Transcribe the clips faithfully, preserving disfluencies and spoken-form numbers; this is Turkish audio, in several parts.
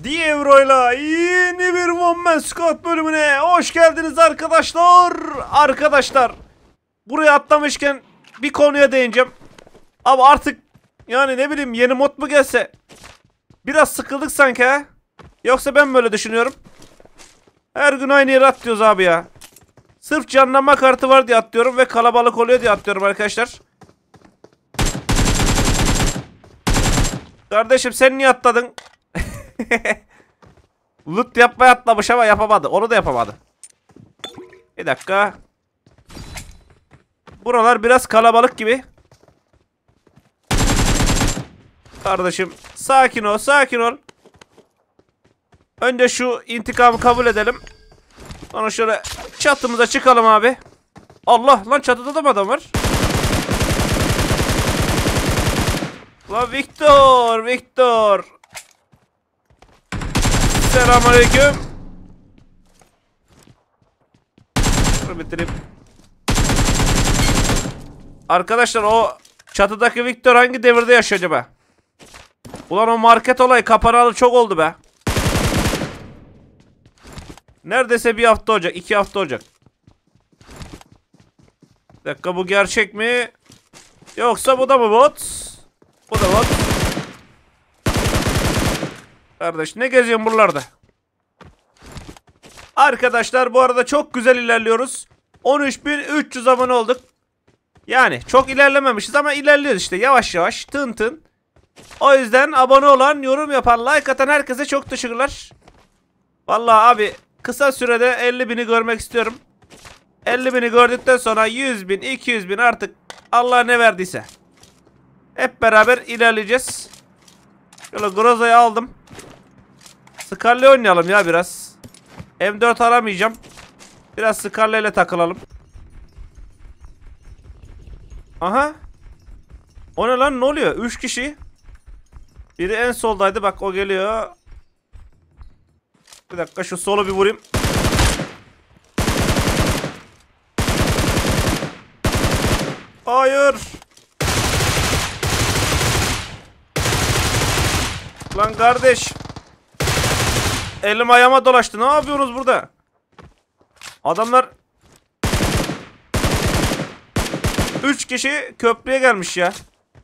Dievro'yla yeni bir One Man Squad bölümüne hoş geldiniz arkadaşlar. Arkadaşlar, buraya atlamışken bir konuya değineceğim. Abi artık yani ne bileyim, yeni mod mu gelse? Biraz sıkıldık sanki ha? Yoksa ben böyle düşünüyorum. Her gün aynı yere atlıyoruz abi ya. Sırf canlanma kartı var diye atlıyorum ve kalabalık oluyor diye atlıyorum arkadaşlar. Kardeşim sen niye atladın? Loot yapmaya atlamış ama yapamadı. Onu da yapamadı. Bir dakika. Buralar biraz kalabalık gibi. Kardeşim sakin ol, sakin ol. Önce şu intikamı kabul edelim. Sonra şöyle çatımıza çıkalım abi. Allah lan, çatıda da mı adam var? Lan Victor, Victor. Selamünaleyküm. Şunu bitireyim. Arkadaşlar, o çatıdaki Victor hangi devirde yaşıyor acaba? Ulan o market olayı kapanalı çok oldu be. Neredeyse bir hafta olacak, iki hafta olacak. Bir dakika, bu gerçek mi? Yoksa bu da mı bot? Bu da bot. Kardeş ne geziyorsun buralarda? Arkadaşlar bu arada çok güzel ilerliyoruz. on üç bin üç yüz abone olduk. Yani çok ilerlememişiz ama ilerliyoruz işte, yavaş yavaş, tın tın. O yüzden abone olan, yorum yapan, like atan herkese çok teşekkürler. Vallahi abi kısa sürede elli bini görmek istiyorum. elli bini gördükten sonra yüz bin, iki yüz bin, artık Allah ne verdiyse. Hep beraber ilerleyeceğiz. Şöyle Groza'yı aldım. Scarlet oynayalım ya biraz. M dört aramayacağım. Biraz Scarlet ile takılalım. Aha. O ne lan, ne oluyor? üç kişi. Biri en soldaydı, bak o geliyor. Bir dakika, şu solu bir vurayım. Hayır. Lan kardeş. Elim ayağıma dolaştı. Ne yapıyorsunuz burada? Adamlar üç kişi köprüye gelmiş ya.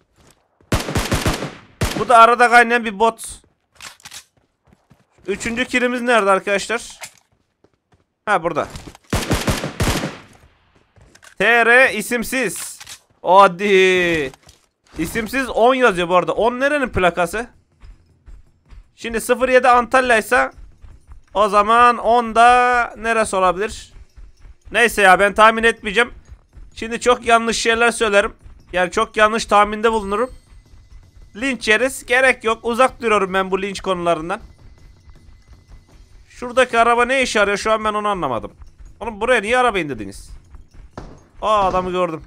Bu da arada kaynayan bir bot. Üçüncü killimiz nerede arkadaşlar? Ha, burada. T R isimsiz. Hadi. İsimsiz on yazıyor bu arada. on nerenin plakası? Şimdi sıfır yedi Antalya ise o zaman on da neresi olabilir? Neyse ya, ben tahmin etmeyeceğim. Şimdi çok yanlış şeyler söylerim. Yani çok yanlış tahminde bulunurum. Linç yeriz. Gerek yok. Uzak duruyorum ben bu linç konularından. Şuradaki araba ne işe yarıyor şu an, ben onu anlamadım. Oğlum buraya niye araba indirdiniz? Aa, adamı gördüm.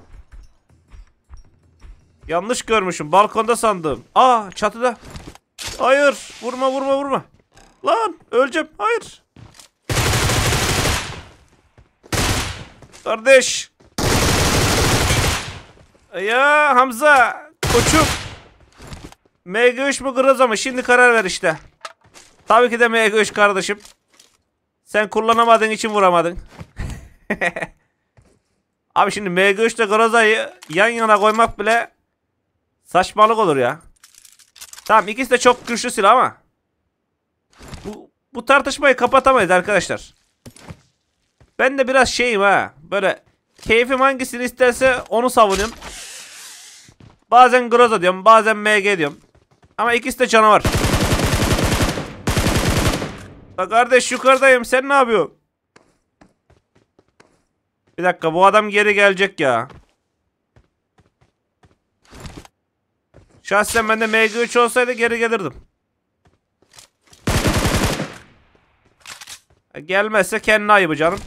Yanlış görmüşüm. Balkonda sandım. Aa, çatıda. Hayır. Vurma vurma vurma. Lan öleceğim. Hayır. Kardeş. Ya Hamza. Koçum. M G üç mü Groza mı? Şimdi karar ver işte. Tabii ki de M G üç kardeşim. Sen kullanamadığın için vuramadın. Abi şimdi M G üç ile Groza'yı yan yana koymak bile saçmalık olur ya. Tamam, ikisi de çok güçlü silah ama bu, bu tartışmayı kapatamayız arkadaşlar. Ben de biraz şeyim ha. Böyle keyfim hangisini isterse onu savunuyorum. Bazen Groza diyorum, bazen M G diyorum. Ama ikisi de canavar. La kardeş, yukarıdayım, sen ne yapıyorsun? Bir dakika, bu adam geri gelecek ya. Şahsen ben de M G üç olsaydı geri gelirdim. Gelmezse kendine ayıbı canım.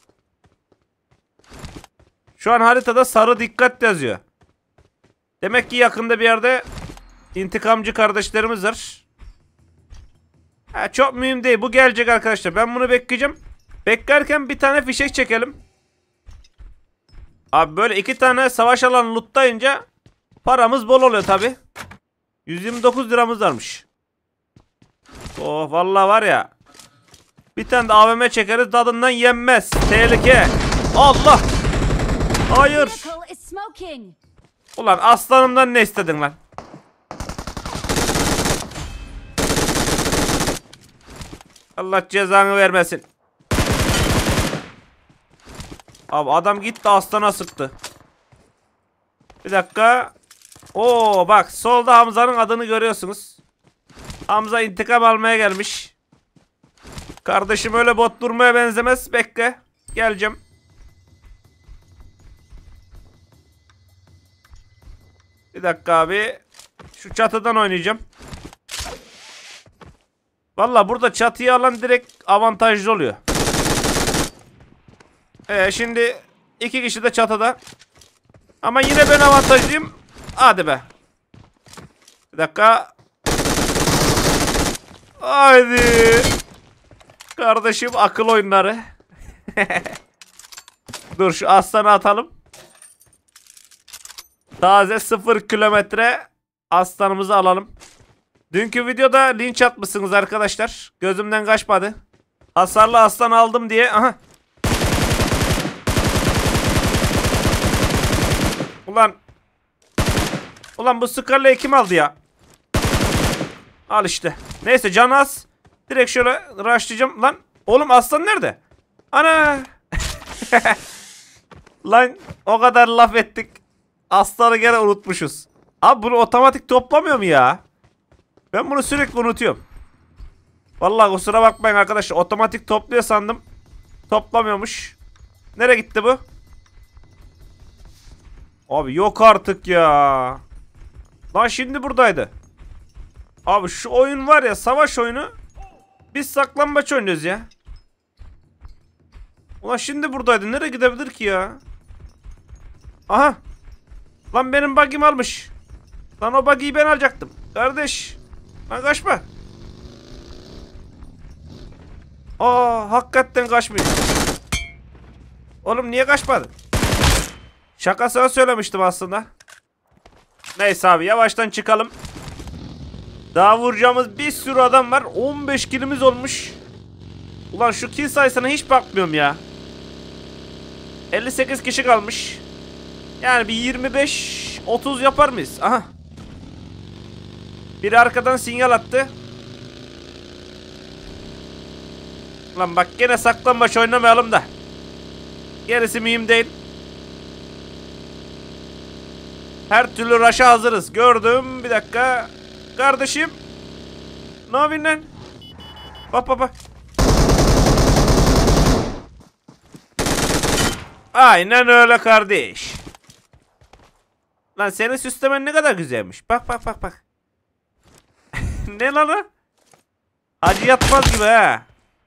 Şu an haritada sarı dikkat yazıyor. Demek ki yakında bir yerde intikamcı kardeşlerimiz var. Ha, çok mühim değil, bu gelecek arkadaşlar. Ben bunu bekleyeceğim. Beklerken bir tane fişek çekelim. Abi böyle iki tane savaş alanı lootlayınca paramız bol oluyor tabi. yüz yirmi dokuz liramız varmış. Oh vallahi var ya. Bir tane de A V M çekeriz, tadından yenmez. Tehlike. Allah. Hayır. Ulan aslanımdan ne istedin lan? Allah cezanı vermesin. Abi adam gitti aslana sıktı. Bir dakika. Oo bak solda Hamza'nın adını görüyorsunuz. Hamza intikam almaya gelmiş. Kardeşim öyle bot durmaya benzemez. Bekle. Geleceğim. Bir dakika abi. Şu çatıdan oynayacağım. Valla burada çatıyı alan direkt avantajlı oluyor. Ee, şimdi iki kişi de çatıda. Ama yine ben avantajlıyım. Hadi be. Bir dakika. Haydi. Kardeşim akıl oyunları. Dur şu aslanı atalım. Taze sıfır kilometre aslanımızı alalım. Dünkü videoda linç atmışsınız arkadaşlar. Gözümden kaçmadı. Hasarlı aslan aldım diye. Aha. Ulan. Ulan bu Scarlet'i kim aldı ya? Al işte. Neyse can az. Direkt şöyle rushlayacağım. Lan oğlum aslan nerede? Ana. Lan o kadar laf ettik. Aslanı gene unutmuşuz. Abi bunu otomatik toplamıyor mu ya? Ben bunu sürekli unutuyorum. Vallahi kusura bakmayın arkadaşlar. Otomatik topluyor sandım. Toplamıyormuş. Nereye gitti bu? Abi yok artık ya. Lan şimdi buradaydı. Abi şu oyun var ya, savaş oyunu. Biz saklambaç oynuyoruz ya. Ulan şimdi buradaydı. Nereye gidebilir ki ya? Aha. Lan benim buggy'm almış. Lan o buggy'yi ben alacaktım. Kardeş. Lan kaçma. Aa hakikaten kaçmıyor. Oğlum niye kaçmadın? Şakasına söylemiştim aslında. Neyse abi yavaştan çıkalım. Daha vuracağımız bir sürü adam var. on beş kilimiz olmuş. Ulan şu kill sayısına hiç bakmıyorum ya. elli sekiz kişi kalmış. Yani bir yirmi beş otuz yapar mıyız? Aha. Biri arkadan sinyal attı. Lan bak gene saklambaç oynamayalım da. Gerisi mühim değil. Her türlü rush'a hazırız. Gördüm. Bir dakika. Kardeşim. Ne yapıyorsun lan? Bak bak bak. Aynen öyle kardeş. Lan senin süslemen ne kadar güzelmiş. Bak bak bak bak. Ne lan o? Acı yatmaz gibi ha.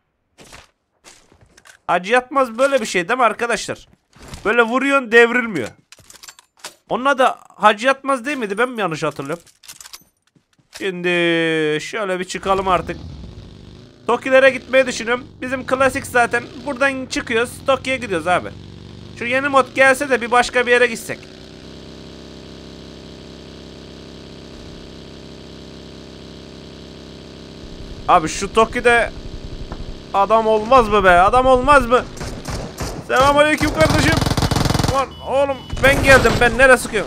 Acı yatmaz böyle bir şey değil mi arkadaşlar? Böyle vuruyorsun devrilmiyor. Onun adı Hacı Yatmaz değil miydi? Ben mi yanlış hatırlıyorum? Şimdi şöyle bir çıkalım artık. Tokilere gitmeyi düşünüyorum. Bizim klasik zaten. Buradan çıkıyoruz. Tokyo'ya gidiyoruz abi. Şu yeni mod gelse de bir başka bir yere gitsek. Abi şu Toki'de adam olmaz mı be? Adam olmaz mı? Selamünaleyküm kardeşim. Lan oğlum ben geldim. Ben nereye sıkıyorum?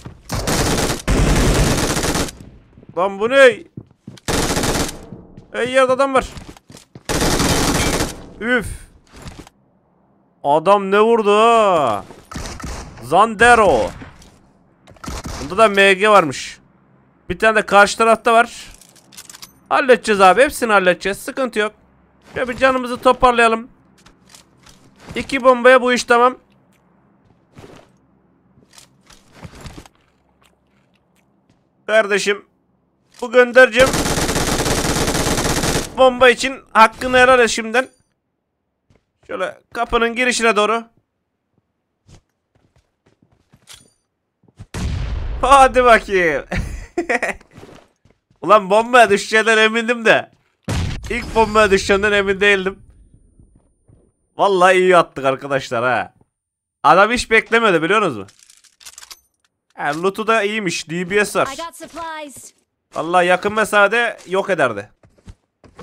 Lan bu ne? Ey yerde adam var. Üf. Adam ne vurdu ha? Zandero. Bunda da M G varmış. Bir tane de karşı tarafta var. Halledeceğiz abi. Hepsini halledeceğiz. Sıkıntı yok. Şöyle bir canımızı toparlayalım. İki bombaya bu iş tamam. Kardeşim. Bu göndereceğim. Bomba için hakkını helal et şimdiden. Şöyle kapının girişine doğru. Hadi bakayım. Ulan bombaya düşeceğinden emindim de. İlk bombaya düşeceğinden emin değildim. Vallahi iyi attık arkadaşlar ha. Adam hiç beklemedi biliyor musunuz? Yani loot'u da iyiymiş. D B S var. Vallahi yakın mesafede yok ederdi.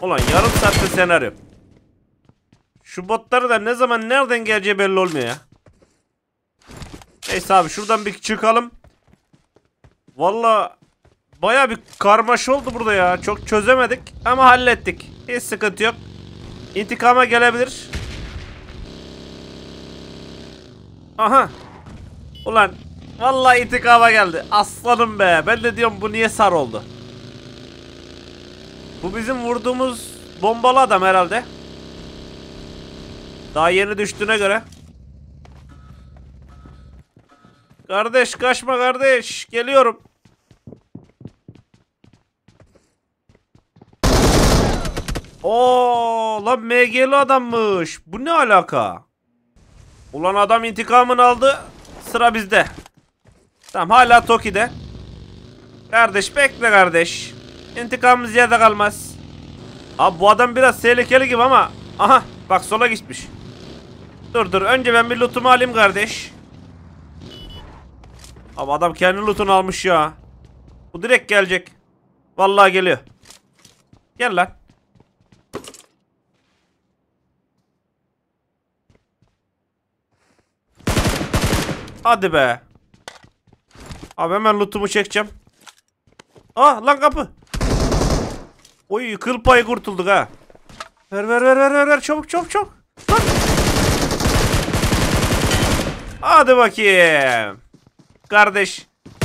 Ulan yarım saatte senaryo. Şu botları da ne zaman nereden geleceği belli olmuyor ya. Neyse abi şuradan bir çıkalım. Valla baya bir karmaşa oldu burada ya. Çok çözemedik ama hallettik. Hiç sıkıntı yok. İntikama gelebilir. Aha. Ulan vallahi intikama geldi. Aslanım be. Ben de diyorum bu niye sar oldu. Bu bizim vurduğumuz bombalı adam herhalde. Daha yeni düştüğüne göre. Kardeş kaçma kardeş. Geliyorum. Oo lan M G'li adammış. Bu ne alaka? Ulan adam intikamını aldı. Sıra bizde. Tamam hala Toki'de. Kardeş bekle kardeş. İntikamımız yerde kalmaz. Abi bu adam biraz tehlikeli gibi ama. Aha bak sola gitmiş. Dur dur önce ben bir lootumu alayım kardeş. Abi adam kendi lootunu almış ya. Bu direkt gelecek. Vallahi geliyor. Gel lan. Hadi be. Abi hemen lootumu çekeceğim. Ah lan kapı. Oy kıl payı kurtulduk ha. Ver ver ver ver ver ver çabuk çabuk çabuk. Lan. Hadi bakayım. Kardeş.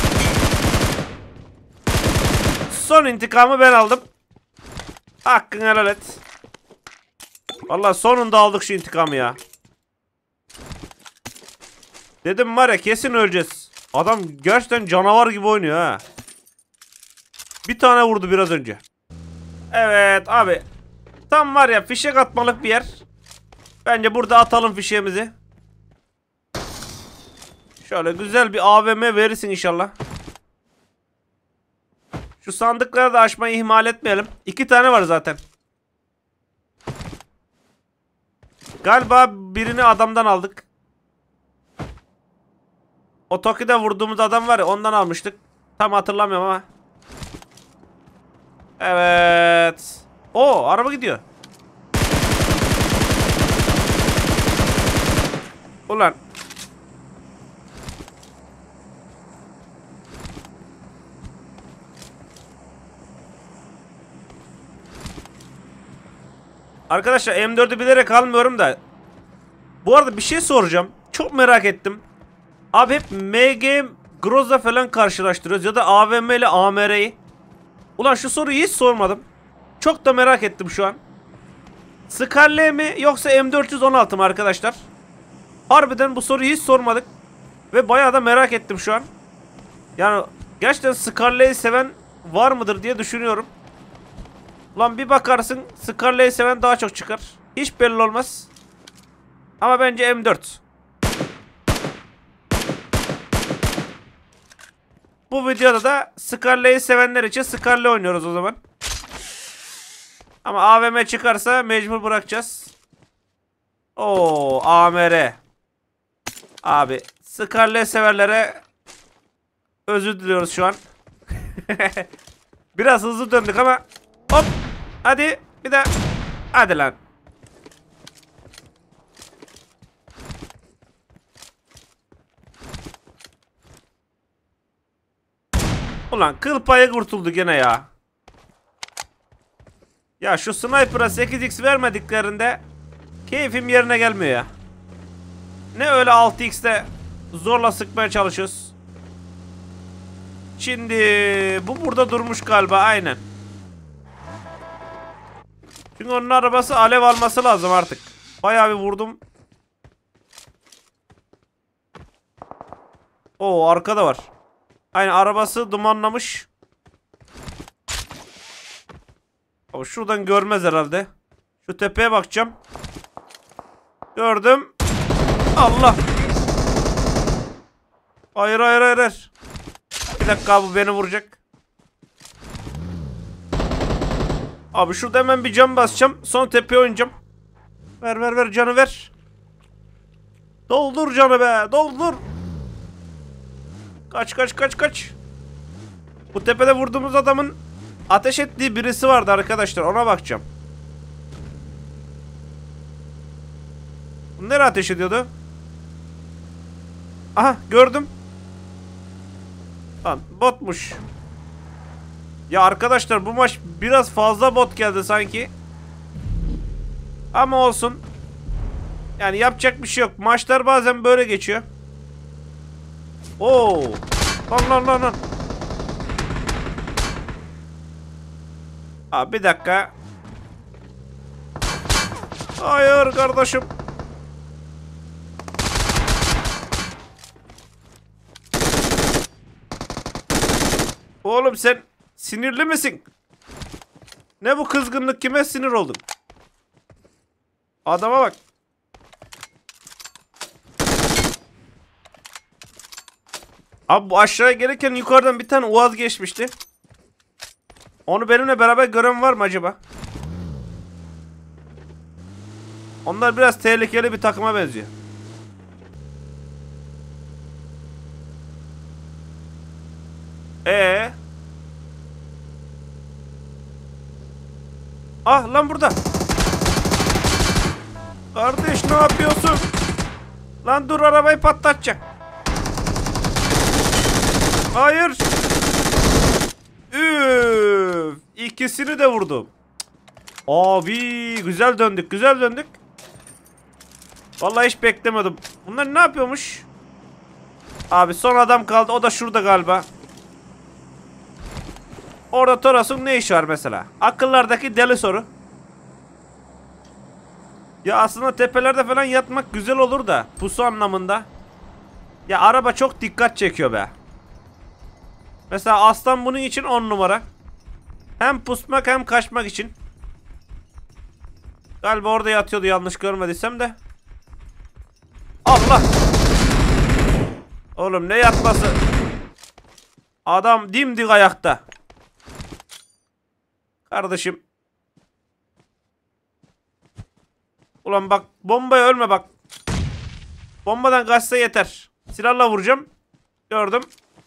Son intikamı ben aldım. Hakkını helal et. Vallahi sonunda aldık şu intikamı ya. Dedim var ya kesin öleceğiz. Adam gerçekten canavar gibi oynuyor ha. Bir tane vurdu biraz önce. Evet abi. Tam var ya fişek atmalık bir yer. Bence burada atalım fişeğimizi. Şöyle güzel bir A V M verirsin inşallah. Şu sandıkları da açmayı ihmal etmeyelim. İki tane var zaten. Galiba birini adamdan aldık. O Toki'de vurduğumuz adam var ya ondan almıştık. Tam hatırlamıyorum ama. Evet. Oo araba gidiyor. Ulan. Arkadaşlar M dördü bilerek almıyorum da. Bu arada bir şey soracağım. Çok merak ettim. Abi hep M G Groza falan karşılaştırıyoruz ya da A V M ile A M R'yi. Ulan şu soruyu hiç sormadım. Çok da merak ettim şu an. Scarlet mi yoksa M dört yüz on altı mı arkadaşlar? Harbiden bu soruyu hiç sormadık. Ve bayağı da merak ettim şu an. Yani gerçekten Scarlet'i seven var mıdır diye düşünüyorum. Ulan bir bakarsın Scarlet'i seven daha çok çıkar. Hiç belli olmaz. Ama bence M dört. Bu videoda da Scarlet'i sevenler için Scarlet oynuyoruz o zaman. Ama A V M çıkarsa mecbur bırakacağız. Oo A M R. Abi Scarlet severlere özür diliyoruz şu an. Biraz hızlı döndük ama hop hadi bir de hadi lan. Ulan kıl payı kurtuldu gene ya. Ya şu sniper'a sekiz x vermediklerinde keyfim yerine gelmiyor ya. Ne öyle altı x'te zorla sıkmaya çalışıyoruz. Şimdi bu burada durmuş galiba aynen. Çünkü onun arabası alev alması lazım artık. Bayağı bir vurdum. Oo arkada var. Aynen arabası dumanlamış. Ama şuradan görmez herhalde. Şu tepeye bakacağım. Gördüm. Allah. Hayır hayır hayır. hayır. Bir dakika bu beni vuracak. Abi şurada hemen bir cam basacağım. Son tepeye oynayacağım. Ver ver ver canı ver. Doldur canı be. Doldur. Kaç kaç kaç kaç. Bu tepede vurduğumuz adamın ateş ettiği birisi vardı arkadaşlar. Ona bakacağım. Nereye ateş ediyordu? Aha gördüm. Lan botmuş. Ya arkadaşlar bu maç biraz fazla bot geldi sanki. Ama olsun. Yani yapacak bir şey yok. Maçlar bazen böyle geçiyor. Oo. Lan lan lan lan. Abi bir dakika. Hayır kardeşim. Oğlum sen sinirli misin? Ne bu kızgınlık, kime sinir oldun? Adama bak. Abi bu aşağıya gelirken yukarıdan bir tane Uaz geçmişti. Onu benimle beraber gören var mı acaba? Onlar biraz tehlikeli bir takıma benziyor. Ee? Ah lan burada. Kardeş ne yapıyorsun? Lan dur, arabayı patlatacak. Hayır. Üf, ikisini de vurdum. Abi güzel döndük, güzel döndük. Vallahi hiç beklemedim. Bunlar ne yapıyormuş? Abi son adam kaldı, o da şurada galiba. Orada Toros'un ne işi var mesela? Akıllardaki deli soru. Ya aslında tepelerde falan yatmak güzel olur da pusu anlamında. Ya araba çok dikkat çekiyor be. Mesela aslan bunun için on numara. Hem pusmak hem kaçmak için. Galiba orada yatıyordu yanlış görmediysem de. Allah. Oğlum ne yatması? Adam dimdik ayakta. Kardeşim. Ulan bak bombaya ölme bak. Bombadan kaçsa yeter. Silahla vuracağım. Gördüm.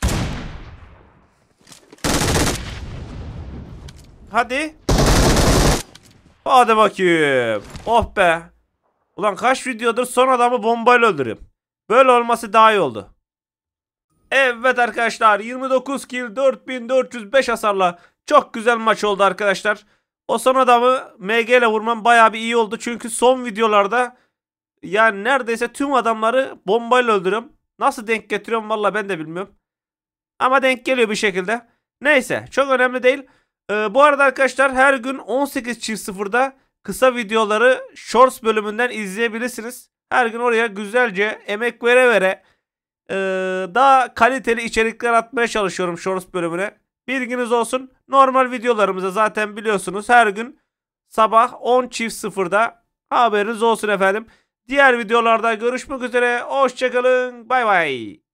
Hadi. Hadi bakayım. Oh be. Ulan kaç videodur son adamı bombayla öldürüyorum. Böyle olması daha iyi oldu. Evet arkadaşlar, yirmi dokuz kill, dört bin dört yüz beş hasarla çok güzel maç oldu arkadaşlar. O son adamı M G ile vurmam bayağı bir iyi oldu. Çünkü son videolarda yani neredeyse tüm adamları bombayla öldürüyorum. Nasıl denk getiriyorum valla ben de bilmiyorum. Ama denk geliyor bir şekilde. Neyse çok önemli değil. Ee, bu arada arkadaşlar her gün on sekiz sıfırda kısa videoları Shorts bölümünden izleyebilirsiniz. Her gün oraya güzelce emek vere vere ee, daha kaliteli içerikler atmaya çalışıyorum Shorts bölümüne. Bilginiz olsun. Normal videolarımızı zaten biliyorsunuz her gün sabah on sıfırda haberiniz olsun efendim. Diğer videolarda görüşmek üzere. Hoşçakalın. Bay bay.